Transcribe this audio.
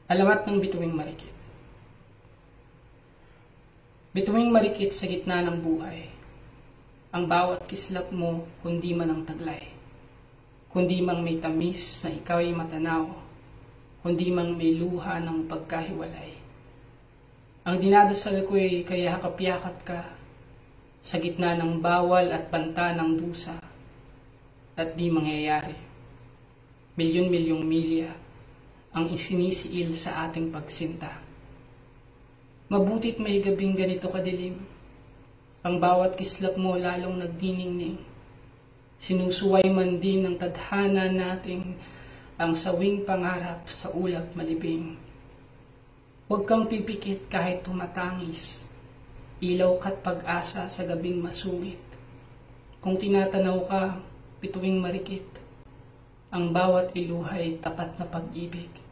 Alamat ng bituing marikit. Bituing marikit sa gitna ng buhay, ang bawat kislap mo kundi man ang taglay, kundi mang may tamis na ikaw ay matanaw, kundi mang may luha ng pagkahiwalay. Ang dinadasal ko'y kaya yakap ka sa gitna ng bawal at banta ng dusa at di mangyayari. Milyon-milyong milya ang isinisiil sa ating pagsinta. Mabutit may gabing ganito kadilim, ang bawat kislap mo lalong nagdiningning. Sinusuway man din ng tadhana nating ang sawing pangarap sa ulap malibing. Huwag kang pipikit kahit tumatangis, ilaw ka't pag-asa sa gabing masungit. Kung tinatanaw ka, bituing marikit, ang bawat iluhay tapat na pag-ibig.